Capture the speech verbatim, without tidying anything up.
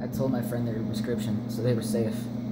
I told my friend their prescription, so they were safe.